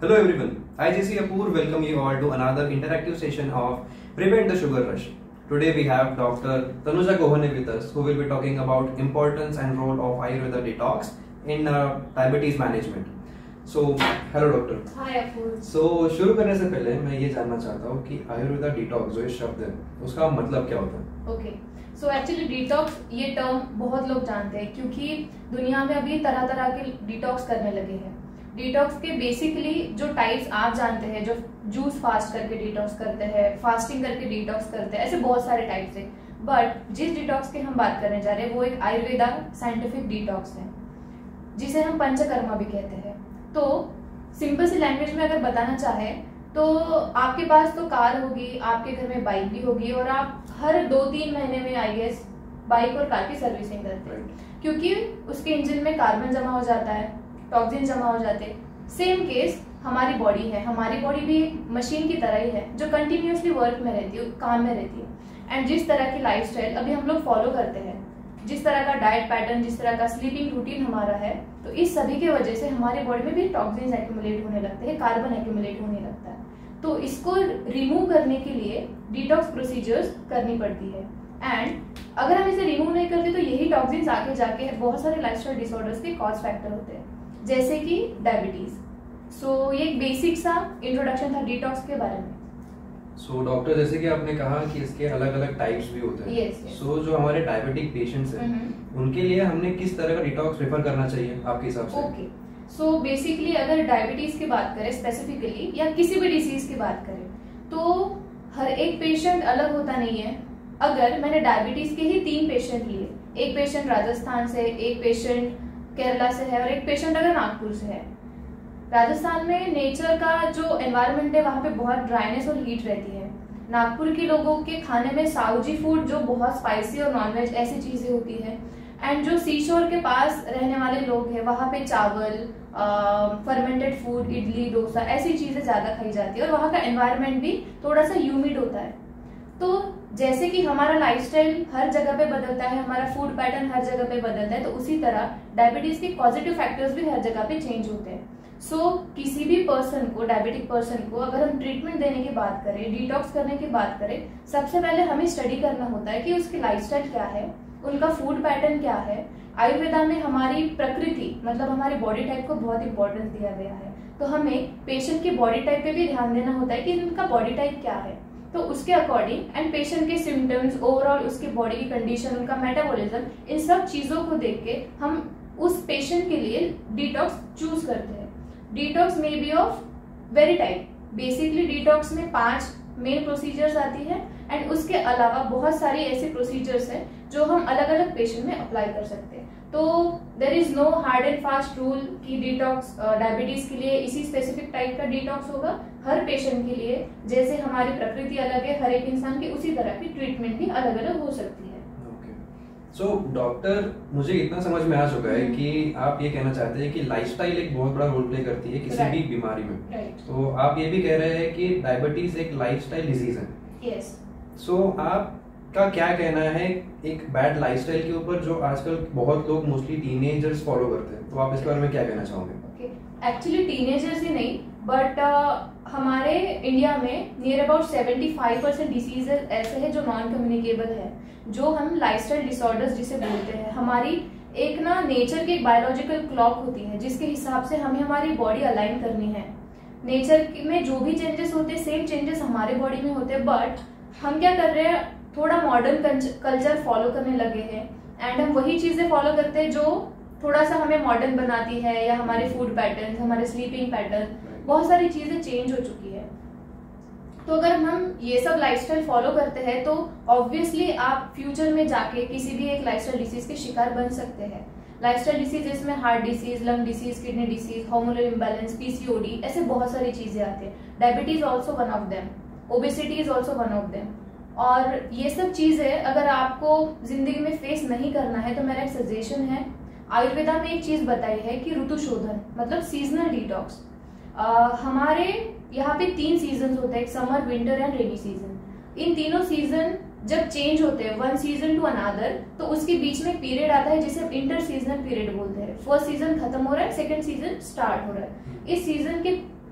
Hello everyone, I JC Kapoor welcome you all to another interactive session of Prevent the Sugar Rush. Today we have Dr. Tanuja Gohane with us who will be talking about importance and role of Ayurveda detox in diabetes management. So, hello doctor. Hi Apur. So, शुरू करने से पहले मैं ये जानना चाहता हूँ कि आयुर्वेदा डिटॉक्स जो ये शब्द है उसका मतलब क्या होता है? ओके, सो एक्चुअली डिटॉक्स ये टर्म बहुत लोग जानते हैं क्योंकि दुनिया में अभी तरह तरह के डिटॉक्स करने लगे हैं। डिटॉक्स के बेसिकली जो टाइप्स आप जानते हैं, जो जूस फास्ट करके डिटॉक्स करते हैं, फास्टिंग करके डिटॉक्स करते हैं, ऐसे बहुत सारे टाइप्स हैं। बट जिस डिटॉक्स की हम बात करने जा रहे हैं वो एक आयुर्वेदा साइंटिफिक डिटॉक्स है जिसे हम पंचकर्मा भी कहते हैं। तो सिंपल सी लैंग्वेज में अगर बताना चाहे तो आपके पास तो कार होगी, आपके घर में बाइक भी होगी और आप हर 2-3 महीने में आई गेस बाइक और कार की सर्विसिंग करते हैं क्योंकि उसके इंजन में कार्बन जमा हो जाता है, टॉक्सिन जमा हो जाते हैं। सेम केस हमारी बॉडी है, हमारी बॉडी भी मशीन की तरह ही है जो कंटिन्यूसली वर्क में रहती है, काम में रहती है। एंड जिस तरह की लाइफस्टाइल अभी हम लोग फॉलो करते हैं, जिस तरह का डाइट पैटर्न, जिस तरह का स्लीपिंग रूटीन हमारा है, तो इस सभी की वजह से हमारी बॉडी में भी टॉक्सिन्स एक्यूमुलेट होने लगते हैं, कार्बन एक्यूमुलेट होने लगता है। तो इसको रिमूव करने के लिए डिटॉक्स प्रोसीजर्स करनी पड़ती है। एंड अगर हम इसे रिमूव नहीं करते तो यही टॉक्सिन्स आगे जाके बहुत सारे लाइफस्टाइल डिसऑर्डर्स के कॉज फैक्टर होते हैं जैसे कि डायबिटीज। सो ये एक बेसिक सा इंट्रोडक्शन था डिटॉक्स के बारे में। सो डॉक्टर, जैसे कि आपने कहा कि इसके अलग अलग टाइप्स भी होते हैं। सो जो हमारे डायबिटिक पेशेंट्स हैं उनके लिए हमने किस तरह का डिटॉक्स प्रेफर करना चाहिए आपके हिसाब से? ओके, सो बेसिकली अगर डायबिटीज की बात करें स्पेसिफिकली या किसी भी डिसीज की बात करें तो हर एक पेशेंट अलग होता नहीं है। अगर मैंने डायबिटीज के ही 3 पेशेंट लिए, एक पेशेंट राजस्थान से, एक पेशेंट केरला से है और एक पेशेंट अगर नागपुर से है। राजस्थान में नेचर का जो एनवायरनमेंट है वहाँ पे बहुत ड्राइनेस और हीट रहती है। नागपुर के लोगों के खाने में साउजी फूड जो बहुत स्पाइसी और नॉनवेज ऐसी चीजें होती है। एंड जो सी शोर के पास रहने वाले लोग हैं वहाँ पे चावल, फर्मेंटेड फूड, इडली, डोसा ऐसी चीजें ज्यादा खाई जाती है और वहाँ का एनवायरनमेंट भी थोड़ा सा ह्यूमिड होता है। तो जैसे कि हमारा लाइफस्टाइल हर जगह पे बदलता है, हमारा फूड पैटर्न हर जगह पे बदलता है, तो उसी तरह डायबिटीज के पॉजिटिव फैक्टर्स भी हर जगह पे चेंज होते हैं। सो किसी भी पर्सन को, डायबिटिक पर्सन को अगर हम ट्रीटमेंट देने की बात करें, डिटॉक्स करने की बात करें, सबसे पहले हमें स्टडी करना होता है कि उसकी लाइफस्टाइल क्या है, उनका फूड पैटर्न क्या है। आयुर्वेदा में हमारी प्रकृति मतलब हमारी बॉडी टाइप को बहुत इंपॉर्टेंस दिया गया है, तो हमें पेशेंट की बॉडी टाइप पे भी ध्यान देना होता है कि उनका बॉडी टाइप क्या है। तो उसके अकॉर्डिंग एंड पेशेंट के सिम्टम्स, ओवरऑल उसकी बॉडी की कंडीशन, उनका मेटाबॉलिज्म, इन सब चीजों को देख के हम उस पेशेंट के लिए डिटॉक्स चूज करते हैं। Detox may be of very type. Basically detox में 5 मेन प्रोसीजर्स आती है एंड उसके अलावा बहुत सारी ऐसे प्रोसीजर्स हैं जो हम अलग अलग पेशेंट में अप्लाई कर सकते हैं। तो there is no hard and fast rule कि डिटॉक्स डायबिटीज के लिए इसी स्पेसिफिक टाइप का डिटॉक्स होगा। हर पेशेंट के लिए जैसे हमारी प्रकृति अलग है, हर एक इंसान की उसी तरह की ट्रीटमेंट भी अलग अलग हो सकती है। सो डॉक्टर, मुझे इतना समझ में आ चुका है कि आप ये कहना चाहते हैं कि लाइफस्टाइल एक बहुत बड़ा रोल प्ले करती है किसी भी बीमारी में। तो आप ये भी कह रहे हैं कि डायबिटीज एक लाइफस्टाइल डिजीज है। यस। सो आपका क्या कहना है एक बैड लाइफस्टाइल के ऊपर जो आजकल बहुत लोग मोस्टली टीनेजर्स फॉलो करते हैं, तो आप इसके बारे में क्या कहना चाहोगे? एक्चुअली टीनेजर्स ही नहीं बट हमारे इंडिया में नियर अबाउट 75% डिसीजेज ऐसे हैं जो नॉन कम्युनिकेबल है, जो हम लाइफस्टाइल डिसऑर्डर्स जिसे बोलते हैं। हमारी एक ना नेचर की एक बायोलॉजिकल क्लॉक होती है जिसके हिसाब से हमें हमारी बॉडी अलाइन करनी है। नेचर में जो भी चेंजेस होते हैं सेम चेंजेस हमारे बॉडी में होते हैं, बट हम क्या कर रहे हैं, थोड़ा मॉडर्न कल्चर फॉलो करने लगे हैं एंड हम वही चीजें फॉलो करते हैं जो थोड़ा सा हमें मॉडर्न बनाती है, या हमारे फूड पैटर्न, हमारे स्लीपिंग पैटर्न, बहुत सारी चीजें चेंज हो चुकी है। तो अगर हम ये सब लाइफस्टाइल फॉलो करते हैं तो ऑब्वियसली आप फ्यूचर में जाके किसी भी एक लाइफस्टाइल डिसीज के शिकार बन सकते हैं। लाइफस्टाइल डिसीज इसमें heart disease, lung disease, kidney disease, hormonal imbalance, PCOD, ऐसे बहुत सारी चीजें आती है। Diabetes also one of them, obesity is also one of them. और ये सब चीजें अगर आपको जिंदगी में फेस नहीं करना है तो मेरा एक सजेशन है, आयुर्वेदा में एक चीज बताई है कि ऋतु शोधन मतलब सीजनल डिटॉक्स। हमारे यहाँ पे 3 सीजन होते हैं, summer, winter and rainy season. इन तीनों सीजन जब चेंज होते हैं वन सीजन टू अनदर, तो उसके बीच में पीरियड आता है जिसे इंटर सीजनल पीरियड बोलते हैं। फर्स्ट सीजन खत्म हो रहा है, सेकंड सीजन स्टार्ट हो रहा है। इस सीजन के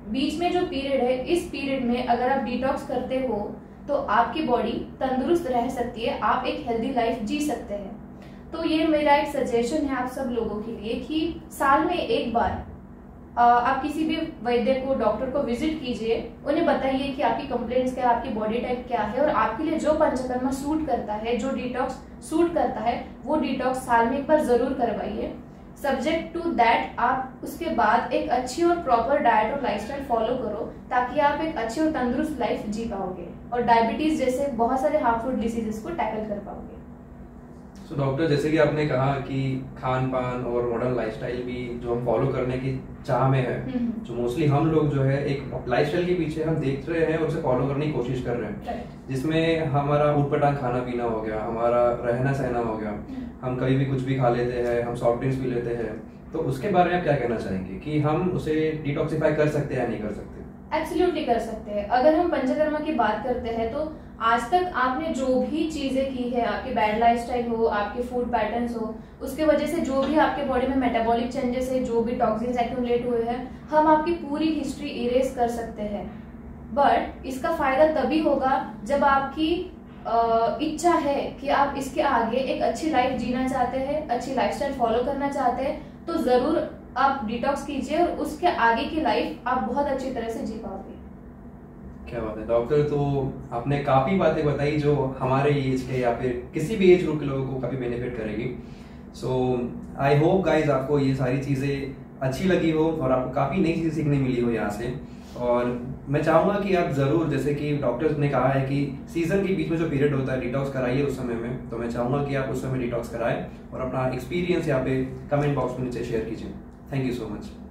बीच में जो पीरियड है, इस पीरियड में अगर आप डिटॉक्स करते हो तो आपकी बॉडी तंदुरुस्त रह सकती है, आप एक हेल्दी लाइफ जी सकते हैं। तो ये मेरा एक सजेशन है आप सब लोगों के लिए कि साल में एक बार आप किसी भी वैद्य को, डॉक्टर को विजिट कीजिए, उन्हें बताइए कि आपकी कंप्लेंट्स क्या है, आपकी बॉडी टाइप क्या है और आपके लिए जो पंचकर्मा सूट करता है, जो डिटॉक्स सूट करता है, वो डिटॉक्स साल में एक बार जरूर करवाइए। सब्जेक्ट टू दैट आप उसके बाद एक अच्छी और प्रॉपर डाइट और लाइफस्टाइल फॉलो करो ताकि आप एक अच्छी और तंदुरुस्त लाइफ जी पाओगे और डायबिटीज जैसे बहुत सारे हार्मफुल डिसीजेस को टैकल कर पाओगे। सो डॉक्टर, जैसे कि आपने कहा कि खान पान और मॉडर्न लाइफस्टाइल भी जो हम फॉलो करने की चाह में है, जो मोस्टली हम लोग जो है एक लाइफस्टाइल के पीछे हम देख रहे हैं और उसे फॉलो करने की कोशिश कर रहे हैं, जिसमें हमारा ऊटपटांग खाना पीना हो गया, हमारा रहना सहना हो गया, हम कभी भी कुछ भी खा लेते हैं, हम सॉफ्ट ड्रिंक्स पी लेते हैं, तो उसके बारे में आप क्या कहना चाहेंगे कि हम उसे डिटॉक्सिफाई कर सकते हैं या नहीं कर सकते? एब्सोल्युटली कर सकते हैं। अगर हम पंचकर्मा की बात करते हैं तो आज तक आपने जो भी चीजें की है, आपकी बैड लाइफस्टाइल हो, आपके फूड पैटर्न्स हो, उसके वजह से जो भी आपके बॉडी में मेटाबॉलिक चेंजेस है, जो भी टॉक्सिन्स एक्यूमुलेट हुए हैं, हम आपकी पूरी हिस्ट्री इरेज कर सकते हैं। बट इसका फायदा तभी होगा जब आपकी इच्छा है कि आप इसके आगे एक अच्छी लाइफ जीना चाहते हैं, अच्छी लाइफस्टाइल फॉलो करना चाहते हैं, तो जरूर आप डिटॉक्स कीजिए और उसके आगे की लाइफ आप बहुत अच्छी तरह से जी पाओगे। क्या बात है डॉक्टर, तो आपने काफी बातें बताई जो हमारे एज के या फिर किसी भी एज ग्रुप के लोगों को काफी बेनिफिट करेगी। सो आई होप गाइज आपको ये सारी चीजें अच्छी लगी हो और आपको काफी नई चीजें सीखने मिली हो यहाँ से। और मैं चाहूंगा कि आप जरूर, जैसे कि डॉक्टर्स ने कहा है कि सीजन के बीच में जो पीरियड होता है डिटॉक्स कराइए उस समय में, तो मैं चाहूंगा कि आप उस समय डिटॉक्स कराएं और अपना एक्सपीरियंस यहाँ पे कमेंट बॉक्स में नीचे शेयर कीजिए। Thank you so much.